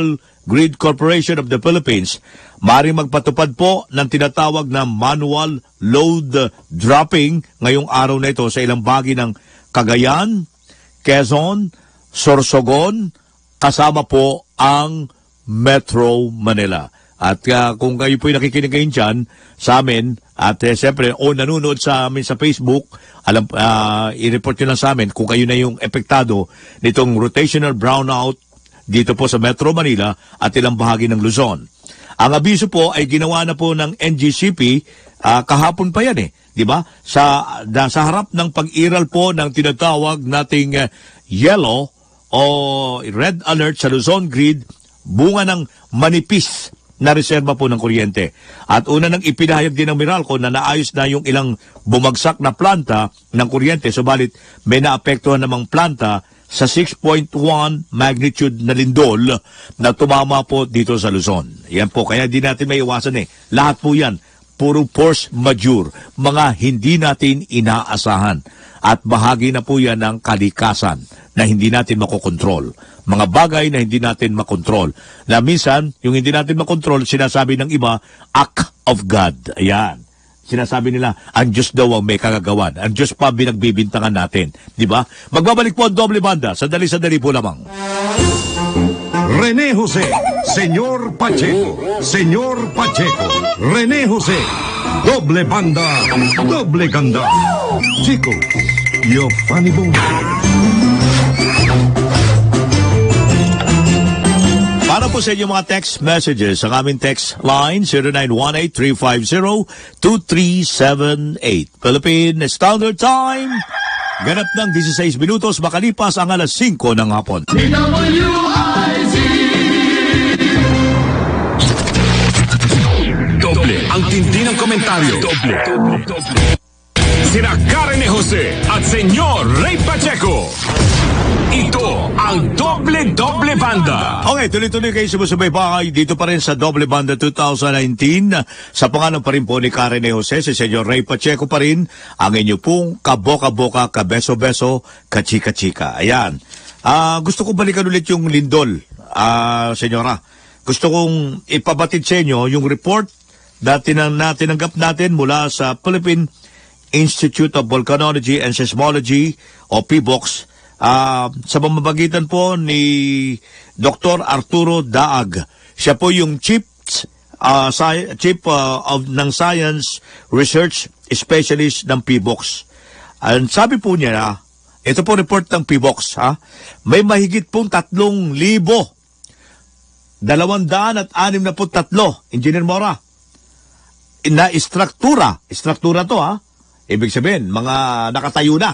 Grid Corporation of the Philippines, maaaring magpatupad po ng tinatawag na manual load dropping ngayong araw na ito sa ilang bahagi ng Cagayan, Quezon, Sorsogon, kasama po ang Metro Manila. At uh, kung kayo po'y nakikinig ngayon dyan sa amin, at uh, siyempre, o nanonood sa amin sa Facebook, alam, uh, i-report nyo lang sa amin kung kayo na yung epektado nitong rotational brownout dito po sa Metro Manila at ilang bahagi ng Luzon. Ang abiso po ay ginawa na po ng N G C P uh, kahapon pa yan eh, di ba? Sa, da, sa harap ng pag-iral po ng tinatawag nating uh, yellow o red alert sa Luzon Grid, bunga ng manipis na reserba po ng kuryente. At una nang ipinahayag din ng Meralco na naayos na yung ilang bumagsak na planta ng kuryente, subalit may naapektuhan namang planta sa six point one magnitude na lindol na tumama po dito sa Luzon. Yan po, kaya di natin may iwasan eh. Lahat po yan, puro force majeure, mga hindi natin inaasahan. At bahagi na po yan ng kalikasan na hindi natin makokontrol. Mga bagay na hindi natin makontrol. Na minsan, yung hindi natin makontrol, sinasabi ng iba, act of God. Ayan. Sinasabi nila, ang Diyos daw ang may kagagawan. Ang Diyos pa binagbibintangan natin. Di ba? Magbabalik po ang doble banda. Sandali-sandali po lamang. Rene Jose, Senyor Pacheco, Senyor Pacheco, Rene Jose, doble banda, doble ganda. Chico, your funny bone. Para po sa inyong mga text messages, ang aming text line zero nine one eight, three five zero, two three seven eight. Philippine Standard Time. Ganap ng sixteen minutos makalipas ang alas singko ng hapon. Doble ang tindi ng komentaryo. Doble. Doble. Sina Karen Jose at Senyor Ray Pacheco. Ito ang Doble-Doble Banda. Okay, tuloy-tuloy kayo sumusubaybay dito pa rin sa Doble Banda twenty nineteen. Sa pangalan pa rin po ni Karen Jose, si Senyor Ray Pacheco pa rin, ang inyo pong kaboka-boka, kabeso-beso, kachika-chika. Ayan. Uh, gusto ko balikan ulit yung lindol, uh, Senyora. Gusto kong ipabatid sa inyo yung report na tinanggap natin mula sa Philippine Institute of Volcanology and Seismology o P B O X uh, sa pamamagitan po ni Doctor Arturo Daag. Siya po yung Chief uh, sci- Chief uh, of ng Science Research Specialist ng P B O X. Ang sabi po niya, ito po report ng P B O X, ha? May mahigit pong tatlong libo, dalawang daan at anim na po tatlo, Engineer Mora, na istruktura, istruktura to ha, ibig sabihin, mga nakatayo na,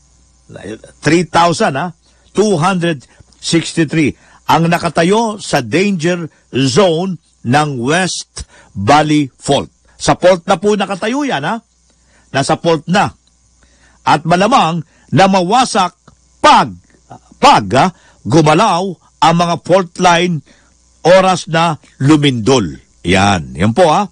three thousand ha, two hundred sixty-three, ang nakatayo sa danger zone ng West Valley Fault. Sa fault na po nakatayo yan ha, nasa fault na. At malamang na mawasak pag, pag ha, gumalaw ang mga fault line oras na lumindol. Yan, yan po ha.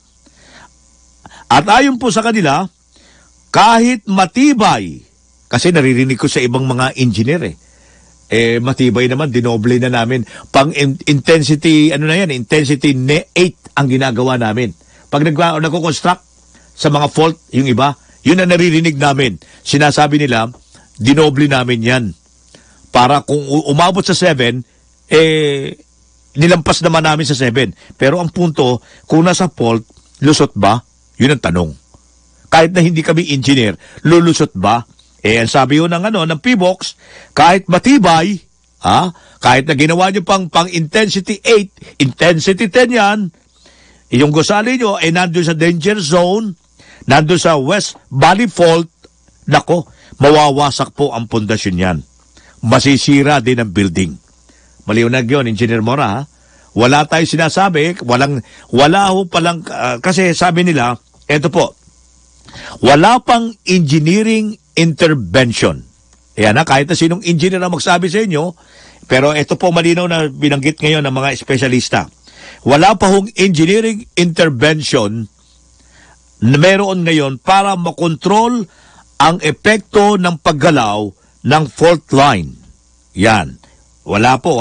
At ayon po sa kanila, kahit matibay, kasi naririnig ko sa ibang mga engineer eh, eh matibay naman, dinoble na namin. Pang intensity, ano na yan, intensity eight ang ginagawa namin. Pag nag- nagko-construct sa mga fault, yung iba, yun ang naririnig namin. Sinasabi nila, dinoble namin yan. Para kung umabot sa seven, eh, nilampas naman namin sa seven. Pero ang punto, kung nasa fault, lusot ba? Yun ang tanong. Kahit na hindi kami engineer, lulusot ba? Eh, ang sabi yun ng, ano, ng P B O X, kahit matibay, ha? Kahit na ginawa nyo pang, pang intensity eight, intensity ten yan, yung gusali nyo ay nandun sa danger zone, nandun sa West Valley Fault, nako, mawawasak po ang pundasyon yan. Masisira din ang building. Maliwanag yun, Engineer Mora, ha? Wala tayo sinasabi, walang, wala ho palang, uh, kasi sabi nila, eto po, wala pang engineering intervention. Ayan na, kahit na sinong engineer na magsabi sa inyo, pero ito po malinaw na binanggit ngayon ng mga espesyalista. Wala pa hong engineering intervention na meron ngayon para makontrol ang epekto ng paggalaw ng fault line. Yan. Wala po ha.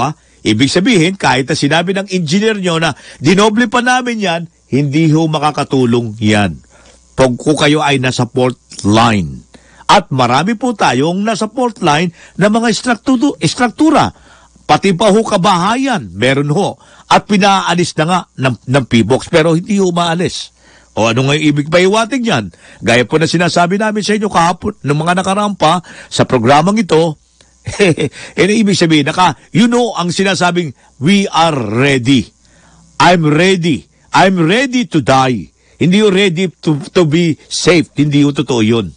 Ibig sabihin, kahit na sinabi ng engineer nyo na dinoble pa namin yan, hindi ho makakatulong yan. Pag kung kayo ay nasa fault line. At marami po tayong nasa fault line na mga istruktura, istruktura. Pati pa ho kabahayan, meron ho. At pinaalis na nga ng, ng P B O X, pero hindi ho maalis. O ano nga yung ibig pahiwatig yan? Gaya po na sinasabi namin sa inyo kahapon ng mga nakarampa sa programang ito, eh, ibig sabihin, naka, you know, ang sinasabing, we are ready. I'm ready. I'm ready to die. Hindi yung ready to, to be safe. Hindi yung totoo yun.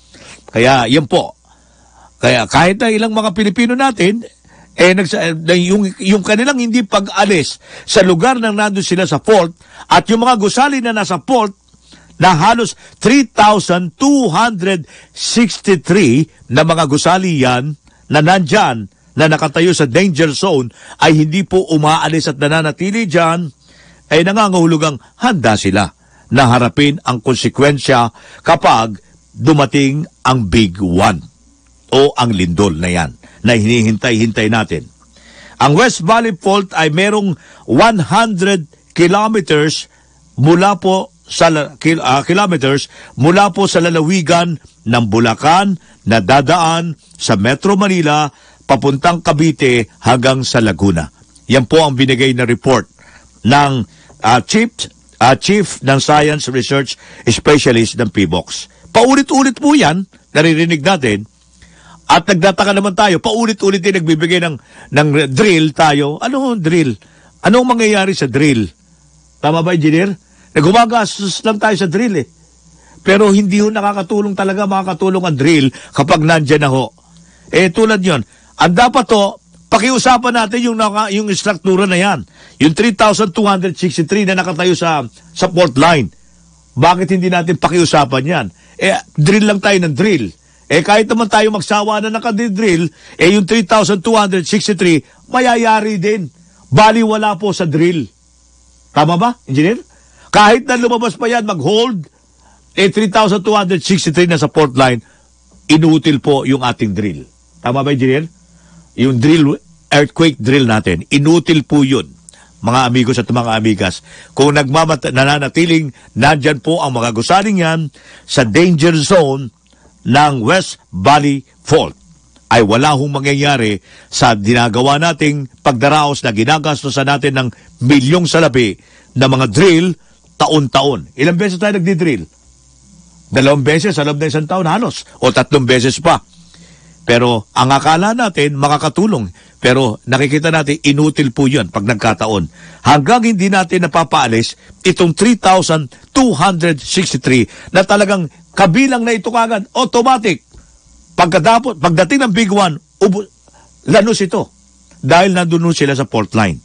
Kaya, yan po. Kaya, kahit na ilang mga Pilipino natin, eh, nagsa, yung, yung kanilang hindi pag-alis sa lugar na nandun sila sa fault, at yung mga gusali na nasa fault, na halos three thousand two hundred sixty-three na mga gusali yan, na nandyan, na nakatayo sa danger zone, ay hindi po umaalis at nananatili dyan, ay nangangahulugang handa sila na harapin ang konsekwensya kapag dumating ang big one o ang lindol na yan na hinihintay-hintay natin. Ang West Valley Fault ay merong one hundred kilometers mula po sa kil, uh, kilometers mula po sa lalawigan ng Bulacan na dadaan sa Metro Manila papuntang Cavite hanggang sa Laguna. Yan po ang binigay na report ng uh, chief uh, chief ng Science Research Specialist ng P B O X. Paulit-ulit po yan, naririnig natin. At nagtataka naman tayo, paulit-ulit din nagbibigay ng, ng drill tayo. Ano ang drill? Ano ang mangyayari sa drill? Tama ba, engineer? Nagumagastos lang tayo sa drill eh. Pero hindi ho nakakatulong talaga, makakatulong ang drill kapag nandyan na ho. Eh tulad yon, ang dapat to, pakiusapan natin yung, naka, yung struktura na yan. Yung three thousand two hundred sixty-three na nakatayo sa, sa fault line. Bakit hindi natin pakiusapan yan? Eh, drill lang tayo ng drill. Eh kahit naman tayo magsawa na nakadidrill, eh yung three thousand two hundred sixty-three, mayayari din. Bali wala po sa drill. Tama ba, engineer? Kahit na lumabas pa yan, mag-hold, eh three thousand two hundred sixty-three na sa port line, inutil po yung ating drill. Tama ba, engineer? Yung drill, earthquake drill natin, inutil po yun. Mga amigos at mga amigas, kung nagmamat nananatiling, nandyan po ang mga gusaling yan sa danger zone ng West Valley Fault, ay wala hong mangyayari sa ginagawa nating pagdaraos na ginagastosan natin ng milyong salapi na mga drill taon-taon. Ilang beses tayo nagdi-drill? Dalawang beses sa loob ng isang taon halos, o tatlong beses pa. Pero ang akala natin makakatulong, pero nakikita natin inutil po yun pag nagkataon. Hanggang hindi natin napapaalis itong three thousand two hundred sixty-three na talagang kabilang na ito kagad, automatic. Pagkatapos, pagdating ng big one, ubo, lanos ito. Dahil nandun sila sa port line.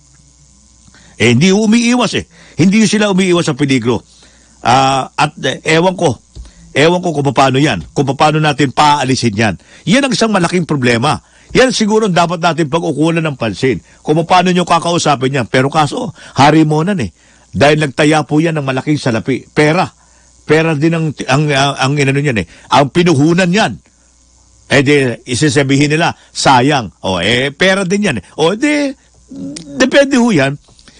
Eh, hindi umiiwas eh. Hindi sila umiiwas sa peligro. Uh, at eh, ewan ko, ewan ko kung paano yan. Kung paano natin paalisin yan. Yan ang isang malaking problema. Yan siguro dapat natin pag-ukulan ng pansin. Kung paano nyo kakausapin yan. Pero kaso, hari mo nan eh. Dahil nagtaya po yan ng malaking salapi. Pera. Pera din ang, ang, ang, ang inano niyan eh. Ang pinuhunan yan. Eh di, isisabihin nila, sayang. O eh, pera din yan eh. O di, depende ho yan.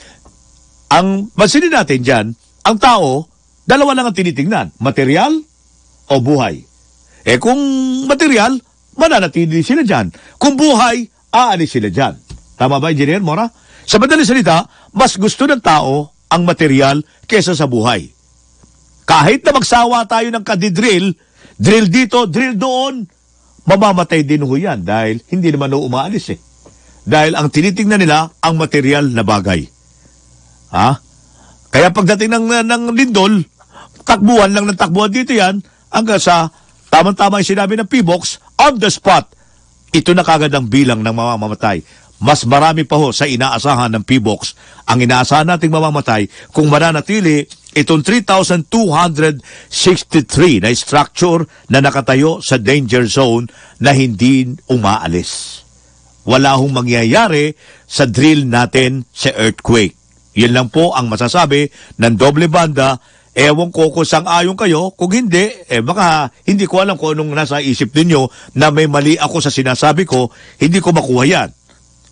Ang, masinin natin dyan, ang tao, dalawa lang ang tinitingnan. Material o buhay. Eh kung material, mananatili sila dyan. Kung buhay, aalis sila dyan. Tama ba, Engineer Mora? Sa madaling salita, mas gusto ng tao ang material kesa sa buhay. Kahit na magsawa tayo ng kadidrill, drill dito, drill doon, mamamatay din ho yan dahil hindi naman ho umaalis eh. Dahil ang tinitingnan nila, ang material na bagay. Ha? Kaya pagdating ng, ng lindol, takbuhan lang ng takbuhan dito yan, hanggang sa tamang-tama yung sinabi ng P B O X, on the spot, ito na kagad ang bilang ng mamamatay. Mas marami pa ho sa inaasahan ng P B O X ang inaasahan nating mamamatay kung mananatili itong three thousand two hundred sixty-three na structure na nakatayo sa danger zone na hindi umaalis. Wala hong mangyayari sa drill natin sa earthquake. Yan lang po ang masasabi ng doble banda. Ewan ko kung sang-ayon kayo. Kung hindi, eh baka hindi ko alam kung anong nasa isip ninyo na may mali ako sa sinasabi ko, hindi ko makuha yan.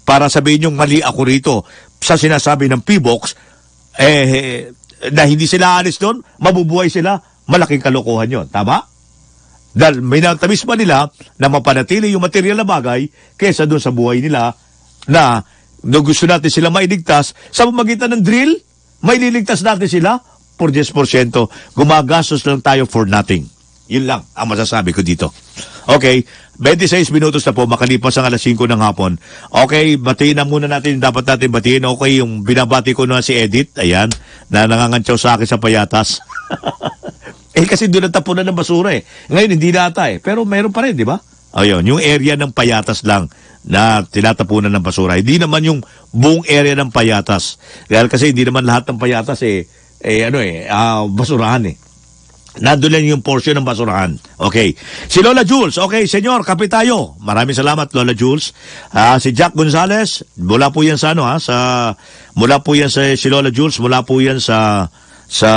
para sabihin yung mali ako rito sa sinasabi ng P B O X, eh, na hindi sila alis doon, mabubuhay sila, malaking kalokohan yon. Tama? Dahil may natamis pa nila na mapanatili yung material na bagay kaysa doon sa buhay nila na no gusto natin sila mailigtas sa pamagitan ng drill, maililigtas natin sila for ten percent. Gumagastos lang tayo for nothing. Yun lang ang masasabi ko dito. Okay, twenty-six minutos na po, makalipas ang alas singko ng hapon. Okay, batiin na muna natin yung dapat natin batiin. Okay, yung binabati ko na si Edith, ayan, na nangangantsaw sa akin sa payatas. Eh, kasi doon natapunan ng basura eh. Ngayon, hindi na ata eh. Pero meron pa rin, di ba? Ayun, yung area ng payatas lang na tinatapunan ng basura. Hindi naman yung buong area ng payatas. Dahil kasi hindi naman lahat ng payatas eh, eh ano eh, uh, basurahan eh. Nandun lang yung portion ng basurahan. Okay. Si Lola Jules. Okay, senyor, kape tayo. Maraming salamat, Lola Jules. Uh, si Jack Gonzales, mula po yan sa ano ha, sa, mula po yan sa, si Lola Jules, mula po yan sa, sa,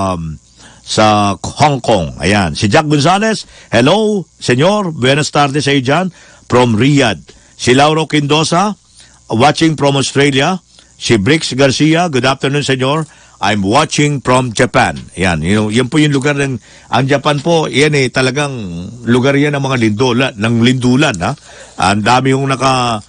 sa Hong Kong. Ayan. Si Jack Gonzales, hello, senyor, buenas tardes sa iyo dyan, from Riyadh. Si Lauro Quindosa, watching from Australia. Si Brix Garcia, good afternoon, senyor. I'm watching from Japan. Yan, you know, yan po yung lugar ng, ang Japan po, yan eh, talagang lugar yan ng mga lindulan, ng lindulan, ha? Ang dami yung naka,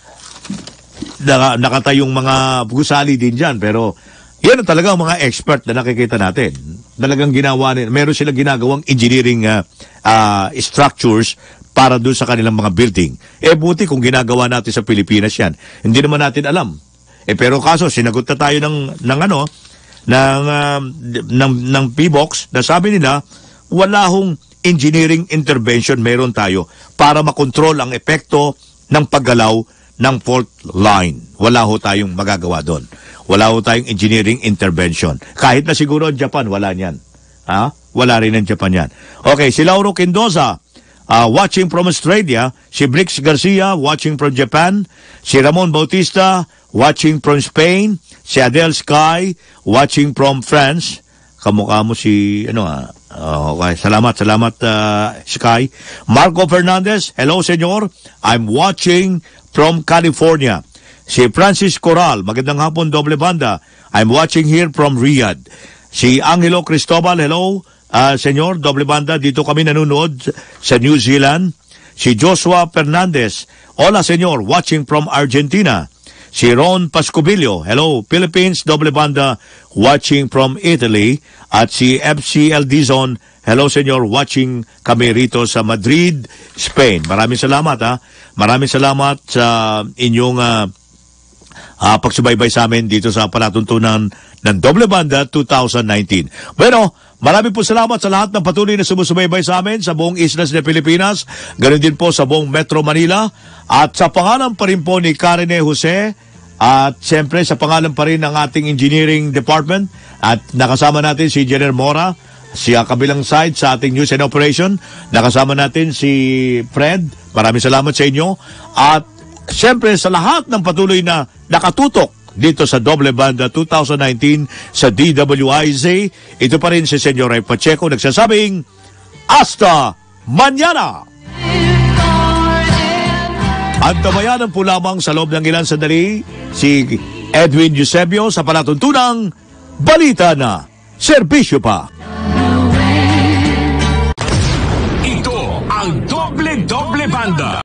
naka nakatayong mga gusali din dyan, pero yan ang talagang mga expert na nakikita natin. Talagang ginawa nila, meron silang ginagawang engineering uh, uh, structures para doon sa kanilang mga building. Eh, buti kung ginagawa natin sa Pilipinas yan. Hindi naman natin alam. Eh, pero kaso, sinagot na tayo ng, ng ano, ng, uh, ng, ng P B O X na sabi nila, wala hong engineering intervention meron tayo para makontrol ang epekto ng paggalaw ng fault line. Wala ho tayong magagawa doon. Wala ho tayong engineering intervention. Kahit na siguro ang Japan, wala niyan. Ha? Wala rin ang Japan yan. Okay, si Lauro Quindosa, uh, watching from Australia. Si Brix Garcia, watching from Japan. Si Ramon Bautista, watching from Spain. Si Adele Sky, watching from France. Kamukha mo si, ano ah, uh, okay, salamat, salamat uh, Sky. Marco Fernandez, hello senyor, I'm watching from California. Si Francis Coral, magandang hapon, doble banda. I'm watching here from Riyadh. Si Angelo Cristobal, hello, uh, senyor, doble banda, dito kami nanonood sa New Zealand. Si Joshua Fernandez, hola senyor, watching from Argentina. Si Ron Pascobilio, hello, Philippines, doble banda, watching from Italy. At si F C L Dizon, hello senyor, watching kami rito sa Madrid, Spain. Maraming salamat ha. Maraming salamat sa inyong uh, uh, pagsubaybay sa amin dito sa palatuntunan ng Doble Banda twenty nineteen. Bueno, maraming po salamat sa lahat ng patuloy na sumusubaybay sa amin sa buong islas ng Pilipinas, ganoon din po sa buong Metro Manila, at sa pangalan pa rin po ni Karen Jose, at siyempre sa pangalan pa rin ng ating engineering department, at nakasama natin si Jenner Mora, si kabilang side sa ating news and operation, nakasama natin si Fred, maraming salamat sa inyo, at siyempre sa lahat ng patuloy na nakatutok dito sa Doble Banda twenty nineteen sa D W I Z, ito pa rin si Senyor Ray Pacheco nagsasabing, hasta mañana! At tamayanan po lamang sa loob ng ilang sandali si Edwin Eusebio sa palatuntunang Balita na Serbisyo pa. Ito ang Doble Doble Banda.